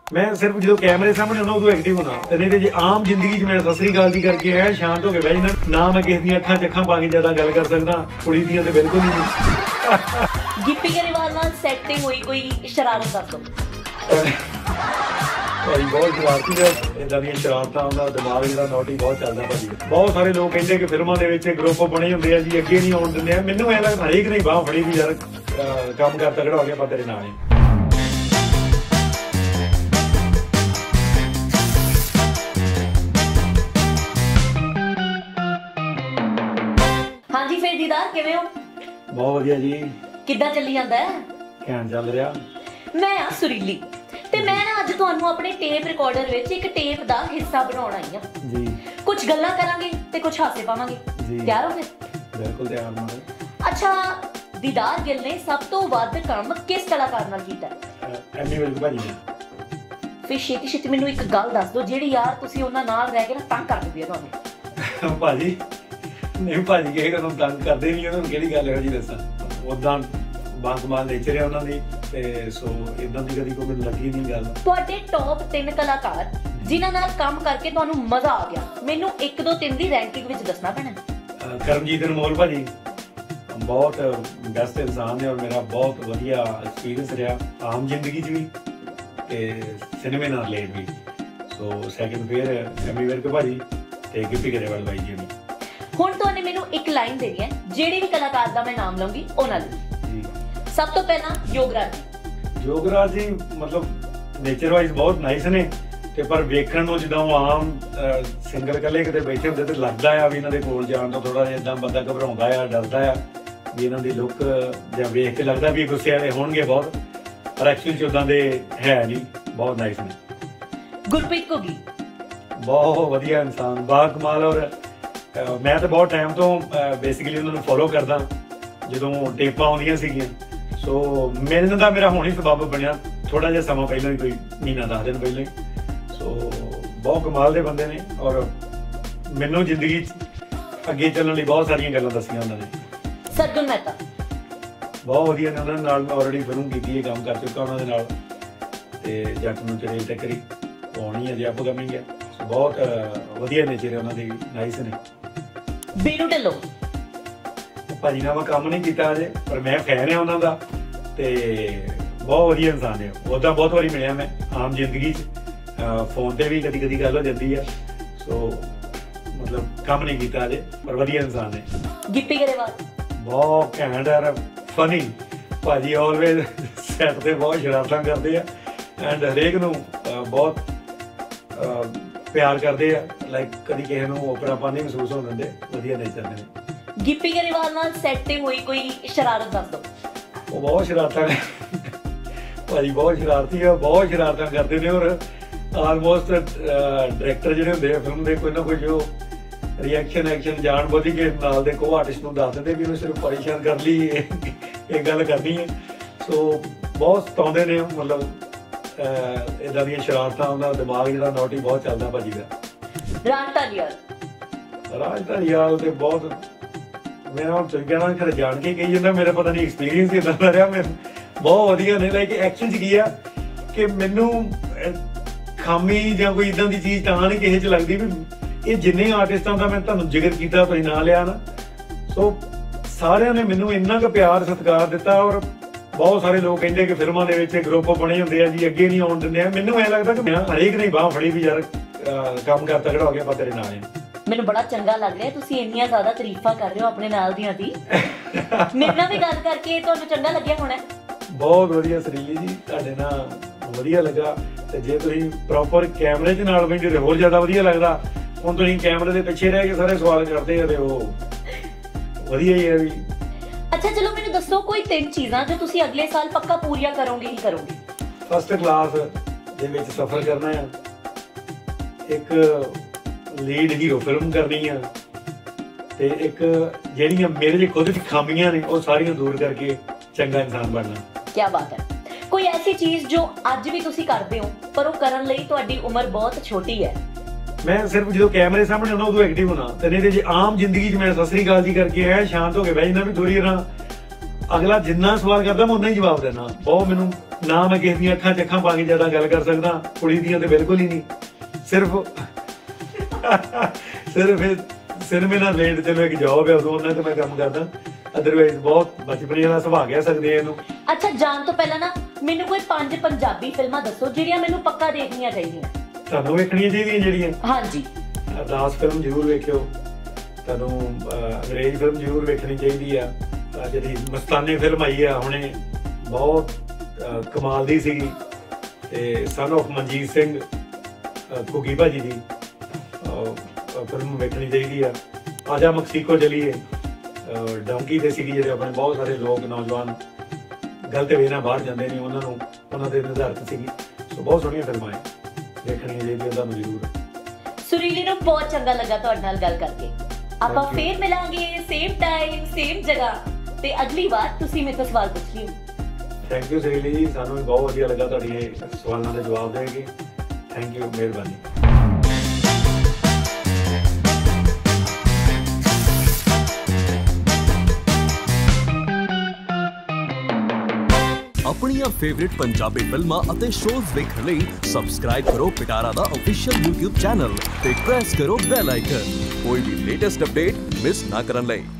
मैं सिर्फ जो कैमरे सामने होना उदों एक्टिव होना, नहीं तो जे आम जिंदगी च मैं सत श्री अकाल जी करके आया शांत हो के बह जाना, ना मैं किसी दी अखां च अखां पा के ज्यादा गल कर सकदा, कुड़ी दी ते बिल्कुल ही नहीं। गिप्पी गरेवाल नाल सेट ते होई कोई शरारत दस दो। भाई बहुत शरारती है, इदां दी शरारतां दा दिमाग जिहड़ा नौटी बहुत चलदा भाजी। बहुत सारे लोग कहंदे कि फिल्मां दे विच ग्रुप बने हुंदे आ जी, अगे नहीं आउण दिंदे आ। मैनूं ऐ लगदा हरेक ने बाह फड़ी भी यार काम कर तगड़ा हो गया पर तेरे नाल ही। हाँ जी, फिर दीदार किवें हो? बहुत वधिया जी। किद्दां चली जांदा है? घैंट चल रहा। मैं आ सुरीली ते मैं ना अज तुहानू अपने टेप रिकॉर्डर विच एक टेप दा हिस्सा बनाउण आई हां जी। कुछ गल्लां करांगे ते कुछ हासे पावांगे जी। तैयार हो फिर? बिल्कुल तैयार हूं। अच्छा, दीदार गिल ने सब तो वध काम किस कलाकार नाल कीता है? एमी विर्क भाजी ने। फिर छेती छेती मैनू एक गल दस दो जिहड़ी यार तुसीं उन्हां नाल रह के ना तंग कर दिंदी है तुहानू। भाजी नहीं भाजी किसी को तंग करते नहीं, उन्होंने किहड़ी गल है जी दसा। उदां बाकमाल नेचर है उन्हां दी ते सो इदां दी कदी कोई मैनूं लगी नहीं गल। तुहाडे टॉप 3 कलाकार जिन्हां नाल काम करके तुहानू मजा आ गया, मैनू 1 2 3 दी रैंकिंग विच दसना पैना। करमजीत अनमोल भाजी बहुत बेस्ट इंसान है और मेरा बहुत वधिया एक्सपीरियंस रहा आम जिंदगी च भी ते सिनेमे नाल रिलेट भी। So second fair Ammy Virk भाजी ते गिप्पी गरेवाल भाई जी ने। हुण तुहाने मैनू एक लाइन देनी है, जेड़ी भी कलाकार दा मैं नाम लूंगी उन्हां दी। सब तो पहला योगराज जी। योगराज जी मतलब नेचर वाइज बहुत नाइस ने ते पर वेखण नूं जिद्दां आम सिंगर कल्ले किते बैठे हुंदे ते लगदा आ भी इन्हां दे कोल जाण तो थोड़ा जिहा इदां बंदा घबराउंदा आ, डरदा आ भी इन्हां दी लुक जां वेख के लगदा भी गुस्से वाले होणगे बहुत, पर एक्चुअली च उदां दे है नहीं, बहुत नाइस ने। गुरप्रीत घुग्गी बहुत वधिया इंसान, बाकमाल। और मैं तो बहुत टाइम तो बेसिकली उन्होंने फॉलो करदा ਜਦੋਂ ਟੇਪਾਂ ਆਉਂਦੀਆਂ ਸੀਗੀਆਂ। ਸੋ ਮਿਲਣ ਦਾ ਮੇਰਾ ਹੁਣ ਹੀ ਸਬਬ ਬਣਿਆ, ਥੋੜਾ ਜਿਹਾ ਸਮਾਂ ਪਹਿਲਾਂ ਹੀ, ਕੋਈ ਮਹੀਨਾ 10 ਦਿਨ ਪਹਿਲਾਂ ਹੀ। ਸੋ ਬਹੁਤ ਕਮਾਲ ਦੇ ਬੰਦੇ ਨੇ ਔਰ ਮੈਨੂੰ ਜ਼ਿੰਦਗੀ 'ਚ ਅੱਗੇ ਚੱਲਣ ਲਈ ਬਹੁਤ ਸਾਰੀਆਂ ਗੱਲਾਂ ਦੱਸੀਆਂ ਉਹਨਾਂ ਨੇ। ਸਰਗੁਣ ਮਹਿਤਾ ਬਹੁਤ ਵਧੀਆ ਨੇ, ਉਹਨਾਂ ਨਾਲ ਮੈਂ ਆਲਰੇਡੀ ਫਿਲਮ ਕੀਤੀ ਹੈ, ਕੰਮ ਕਰ ਚੁੱਕਾ ਉਹਨਾਂ ਦੇ ਨਾਲ ਤੇ ਜੱਟ ਨੂੰ ਚੜੇ ਟੱਕਰੀ ਆਉਣੀ ਹੈ ਜੇ ਅਪਕਮਿੰਗ ਹੈ। ਸੋ ਬਹੁਤ ਵਧੀਆ ਨੇਚਰ ਹੈ ਉਹਨਾਂ ਦੀ, ਨਾਈਸ ਨੇ। ਬੀਨੂ ਢਿੱਲੋਂ ਭਾਜੀ ਨਾਲ ਮੈਂ ਕੰਮ ਨਹੀਂ ਕੀਤਾ ਅਜੇ, ਪਰ ਮੈਂ ਫੈਨ ਹਾਂ ਉਹਨਾਂ ਦਾ ਤੇ ਬਹੁਤ ਵਧੀਆ ਇਨਸਾਨ ਹੈ। ਉਹਦਾ ਬਹੁਤ ਵਾਰੀ ਮਿਲਿਆ ਮੈਂ ਆਮ ਜ਼ਿੰਦਗੀ 'ਚ, ਫੋਨ ਤੇ ਵੀ ਕਦੀ ਕਦੀ ਗੱਲ ਹੋ ਜਾਂਦੀ ਹੈ। ਸੋ ਮਤਲਬ ਕੰਮ ਨਹੀਂ ਕੀਤਾ ਅਜੇ, ਪਰ ਵਧੀਆ ਇਨਸਾਨ ਹੈ। ਗਿੱਪੀ ਗਰੇਵਾਲ ਬਹੁਤ ਘੈਂਟ ਹੈ, ਫਨੀ ਭਾਜੀ, ਆਲਵੇਜ਼ ਸੈੱਟ ਤੇ ਬਹੁਤ ਸ਼ਰਾਰਤਾਂ ਕਰਦੇ ਆ ਐਂਡ ਹਰੇਕ ਨੂੰ ਬਹੁਤ ਪਿਆਰ ਕਰਦੇ ਆ, ਲਾਈਕ ਕਦੀ ਕਿਸੇ ਨੂੰ ਓਪਰਾਪਨ ਨਹੀਂ ਮਹਿਸੂਸ ਹੋਣ ਦਿੰਦੇ, ਵਧੀਆ ਨੇਚਰ ਨੇ। ਗਿੱਪੀ ਗਰੇਵਾਲ ਨਾਲ ਸੈੱਟ ਤੇ ਹੋਈ ਕੋਈ ਸ਼ਰਾਰਤ ਦੱਸ ਦੋ। ਉਹ ਬਹੁਤ ਸ਼ਰਾਰਤਾਂ ਭਾਜੀ, ਬਹੁਤ ਸ਼ਰਾਰਤੀ ਆ, ਬਹੁਤ ਸ਼ਰਾਰਤਾਂ ਕਰਦੇ ਨੇ ਔਰ ਆਲਮੋਸਟ ਡਾਇਰੈਕਟਰ ਜਿਹੜੇ ਹੁੰਦੇ ਆ ਫਿਲਮ ਦੇ ਕੋਈ ਨਾ ਕੋਈ ਜੋ ਰਿਐਕਸ਼ਨ ਐਕਸ਼ਨ ਜਾਣ ਬੁੱਝ ਕੇ ਨਾਲ ਦੇ ਕੋ ਆਰਟਿਸਟ ਨੂੰ ਦੱਸ ਦਿੰਦੇ ਵੀ ਉਹਨੂੰ ਸਿਰਫ ਪਰੇਸ਼ਾਨ ਕਰ ਲਈ ਇਹ ਗੱਲ ਕਰਨੀ ਹੈ। ਸੋ ਬਹੁਤ ਸਤਾਉਂਦੇ ਨੇ, ਮਤਲਬ ਇਦਾਂ ਦੀਆਂ ਸ਼ਰਾਰਤਾਂ, ਉਹਨਾਂ ਦਾ ਦਿਮਾਗ ਜਿਹੜਾ ਨੌਟੀ ਬਹੁਤ ਚੱਲਦਾ ਭਾਜੀ ਦਾ। ਰਾਜ ਧਾਲੀਵਾਲ ਰਾਜ ਧਾਲੀਵਾਲ ਤੇ ਬਹੁਤ ਮੇਰਾ ਹੁਣ ਤੁਸੀਂ ਕਹਿਣਾ ਖਰੇ ਜਾਣ ਕੇ ਕਹੀ ਜਾਂਦਾ, ਮੇਰਾ ਪਤਾ ਨਹੀਂ ਐਕਸਪੀਰੀਅੰਸ ਕਿੱਦਾਂ ਦਾ ਰਿਹਾ। ਮੈਨੂੰ ਬਹੁਤ ਵਧੀਆ ਨੇ, ਲਾਈਕ ਐਕਸ਼ਨ 'ਚ ਕੀ ਆ ਕਿ ਮੈਨੂੰ ਖਾਮੀ ਜਾਂ ਕੋਈ ਇੱਦਾਂ ਦੀ ਚੀਜ਼ ਤਾਂ ਨਹੀਂ ਕਿਸੇ 'ਚ ਲੱਗਦੀ ਵੀ ਇਹ ਜਿੰਨੇ ਆਰਟਿਸਟਾਂ ਦਾ ਮੈਂ ਤੁਹਾਨੂੰ ਜ਼ਿਕਰ ਕੀਤਾ ਤੁਸੀਂ ਨਾਂ ਲਿਆ ਨਾ, ਸੋ ਸਾਰਿਆਂ ਨੇ ਮੈਨੂੰ ਇੰਨਾ ਕੁ ਪਿਆਰ ਸਤਿਕਾਰ ਦਿੱਤਾ। ਔਰ ਬਹੁਤ ਸਾਰੇ ਲੋਕ ਕਹਿੰਦੇ ਕਿ ਫਿਲਮਾਂ ਦੇ ਵਿੱਚ ਗਰੁੱਪ ਬਣੇ ਹੁੰਦੇ ਆ ਜੀ, ਅੱਗੇ ਨਹੀਂ ਆਉਣ ਦਿੰਦੇ ਆ। ਮੈਨੂੰ ਐਂ ਲੱਗਦਾ ਕਿ ਮੈਂ ਹਰੇਕ ਨੇ ਬਾਹ ਫੜੀ ਵੀ ਯਾਰ ਕੰਮ ਕਰ ਤਗੜਾ ਹੋ ਗਿਆ ਪਰ ਤੇਰੇ ਨਾਲ ਹੈ। ਮੈਨੂੰ ਬੜਾ ਚੰਗਾ ਲੱਗ ਰਿਹਾ, ਤੁਸੀਂ ਇੰਨੀਆਂ ਜ਼ਿਆਦਾ ਤਾਰੀਫਾਂ ਕਰ ਰਹੇ ਹੋ ਆਪਣੇ ਨਾਲ ਦੀਆਂ ਦੀ। ਮੇਰੇ ਨਾਲ ਵੀ ਗੱਲ ਕਰਕੇ ਤੁਹਾਨੂੰ ਚੰਗਾ ਲੱਗਿਆ ਹੋਣਾ? ਬਹੁਤ ਵਧੀਆ ਸਰੀਲੀ ਜੀ, ਤੁਹਾਡੇ ਨਾਲ ਵਧੀਆ ਲੱਗਾ। ਤੇ ਜੇ ਤੁਸੀਂ ਪ੍ਰੋਪਰ ਕੈਮਰੇ 'ਚ ਨਾਲ ਬੈਠੇ ਤੇ ਹੋਰ ਜ਼ਿਆਦਾ ਵਧੀਆ ਲੱਗਦਾ। ਹੁਣ ਤੁਸੀਂ ਕੈਮਰੇ ਦੇ ਪਿੱਛੇ ਰਹਿ ਕੇ ਸਾਰੇ ਸਵਾਲ ਕਰਦੇ ਆ ਤੇ ਉਹ ਵਧੀਆ ਹੀ ਹੈ ਵੀ। ਅੱਛਾ ਚਲੋ ਮੈਨੂੰ ਦੱਸੋ ਕੋਈ 3 ਚੀਜ਼ਾਂ ਜੋ ਤੁਸੀਂ ਅਗਲੇ ਸਾਲ ਪੱਕਾ ਪੂਰੀਆਂ ਕਰੋਗੇ ਹੀ ਕਰੋਗੇ। ਫਸਟ ਕਲਾਸ ਦੇ ਵਿੱਚ ਸਫ਼ਰ ਕਰਨਾ ਆ, ਇੱਕ ਲੀਡ ਹੀਰੋ ਫਿਲਮ ਕਰਨੀ ਆ ਤੇ ਇੱਕ ਜਿਹੜੀਆਂ ਮੇਰੇ 'ਚ ਖੁਦ 'ਚ ਖਾਮੀਆਂ ਨੇ ਉਹ ਸਾਰੀਆਂ ਦੂਰ ਕਰਕੇ ਚੰਗਾ ਇਨਸਾਨ ਬਣਨਾ। ਕੀ ਬਾਤ ਹੈ। ਕੋਈ ਐਸੀ ਚੀਜ਼ ਜੋ ਅੱਜ ਵੀ ਤੁਸੀਂ ਕਰਦੇ ਹੋ ਪਰ ਉਹ ਕਰਨ ਲਈ ਤੁਹਾਡੀ ਉਮਰ ਬਹੁਤ ਛੋਟੀ ਹੈ? ਮੈਂ ਸਿਰਫ ਜਦੋਂ ਕੈਮਰੇ ਸਾਹਮਣੇ ਹੁੰਦਾ ਉਦੋਂ ਐਕਟਿਵ ਹੋਣਾ, ਤੇ ਨਹੀਂ ਤੇ ਜੇ ਆਮ ਜ਼ਿੰਦਗੀ 'ਚ ਮੈਂ ਸਤ ਸ੍ਰੀ ਅਕਾਲ ਜੀ ਕਰਕੇ ਆਇਆ ਸ਼ਾਂਤ ਹੋ ਕੇ ਬਹਿ ਜਾਣਾ ਵੀ ਥੋੜੀ ਨਾ ਅਗਲਾ ਜਿੰਨਾ ਸਵਾਲ ਕਰਦਾ ਮੈਂ ਉਨਾ ਹੀ ਜਵਾਬ ਦੇਣਾ। ਬਹੁਤ ਮੈਨੂੰ ਨਾ ਮੈਂ ਕਿਸੇ ਦੀਆਂ ਅੱਖਾਂ 'ਚ ਅੱਖਾਂ ਪਾ ਕੇ ਜ਼ਿਆਦਾ ਗੱਲ ਕਰ ਸਕਦਾ, ਕੁੜੀ ਦੀਆਂ ਤੇ ਬਿਲਕੁਲ ਹੀ ਨਹੀਂ। ਸਿਨੇਮੇ ਨਾਲ ਰਿਲੇਟ ਚਲੋ ਇੱਕ ਜੌਬ ਹੈ, ਉਦੋਂ ਉਹਨਾਂ ਤੇ ਮੈਂ ਕੰਮ ਕਰਦਾ। ਅਦਰਵਾਈਜ਼ ਬਹੁਤ ਬਚਪਨੇ ਵਾਲਾ ਸੁਭਾਅ ਕਹਿ ਸਕਦੇ ਆ ਇਹਨੂੰ। ਅੱਛਾ, ਜਾਣ ਤੋਂ ਪਹਿਲਾਂ ਨਾ ਮੈਨੂੰ ਕੋਈ 5 ਪੰਜਾਬੀ ਫਿਲਮਾਂ ਦੱਸੋ ਜਿਹੜੀਆਂ ਮੈਨੂੰ ਪੱਕਾ ਦੇਖਣੀਆਂ ਚਾਹੀਦੀਆਂ। ਤੁਹਾਨੂੰ ਵੇਖਣੀਆਂ ਚਾਹੀਦੀਆਂ ਜਿਹੜੀਆਂ? ਹਾਂਜੀ। ਅਰਦਾਸ ਫਿਲਮ ਜ਼ਰੂਰ ਵੇਖਿਓ, ਤੁਹਾਨੂੰ ਅੰਗਰੇਜ਼ ਫਿਲਮ ਜ਼ਰੂਰ ਵੇਖਣੀ ਚਾਹੀਦੀ ਆ। ਜਿਹੜੀ ਮਸਤਾਨੇ ਫਿਲਮ ਆਈ ਆ ਹੁਣੇ, ਬਹੁਤ ਕਮਾਲ ਦੀ ਸੀਗੀ। ਤੇ ਸਨ ਆਫ ਮਨਜੀਤ ਸਿੰਘ ਘੁੱਗੀ ਭਾਜੀ ਦੀ ਫਿਲਮ ਵੇਖਣੀ ਚਾਹੀਦੀ ਆ। ਆਜਾ ਮੈਕਸੀਕੋ ਚਲੀਏ, ਡੌਂਕੀ ਦੇ ਸੀਗੀ, ਜਿਹੜੇ ਆਪਣੇ ਬਹੁਤ ਸਾਰੇ ਲੋਕ ਨੌਜਵਾਨ ਗਲਤ ਵੇ ਨਾਲ ਬਾਹਰ ਜਾਂਦੇ ਨੇ, ਉਹਨਾਂ ਦੇ ਨਿਰਧਾਰਤ ਸੀਗੀ। ਸੋ ਬਹੁਤ ਸੋਹਣੀਆਂ ਫਿਲਮਾਂ ਹੈ, ਦੇਖਣੀਆਂ ਚਾਹੀਦੀਆਂ ਤੁਹਾਨੂੰ ਜ਼ਰੂਰ। ਸੁਰੀਲੀ ਨੂੰ ਬਹੁਤ ਚੰਗਾ ਲੱਗਾ ਤੁਹਾਡੇ ਨਾਲ ਗੱਲ ਕਰਕੇ। ਆਪਾਂ ਫੇਰ ਮਿਲਾਂਗੇ ਸੇਮ ਟਾਈਮ ਸੇਮ ਜਗ੍ਹਾ, ਤੇ ਅਗਲੀ ਵਾਰ ਤੁਸੀਂ ਮੇਰੇ ਤੋਂ ਸਵਾਲ ਪੁੱਛ ਲਿਓ। ਥੈਂਕ ਯੂ ਸੁਰੀਲੀ ਜੀ, ਸਾਨੂੰ ਵੀ ਬਹੁਤ ਵਧੀਆ ਲੱਗਾ ਤੁਹਾਡੀ ਇਹ ਸਵਾਲਾਂ ਦੇ ਜਵਾਬ ਦੇ ਕੇ। ਥੈਂਕ ਯੂ, ਮਿਹਰਬਾਨੀ। ਆਪਣੀਆਂ ਫੇਵਰਿਟ ਪੰਜਾਬੀ ਫਿਲਮਾਂ ਅਤੇ ਸ਼ੋਜ਼ ਦੇਖਣ ਲਈ ਸਬਸਕ੍ਰਾਈਬ ਕਰੋ ਪਿਟਾਰਾ ਦਾ official YouTube ਚੈਨਲ ਤੇ ਪ੍ਰੈਸ ਕਰੋ ਬੈਲ ਆਈਕਨ। ਕੋਈ ਵੀ ਲੇਟੈਸਟ ਅਪਡੇਟ ਮਿਸ ਨਾ ਕਰਨ ਲਈ।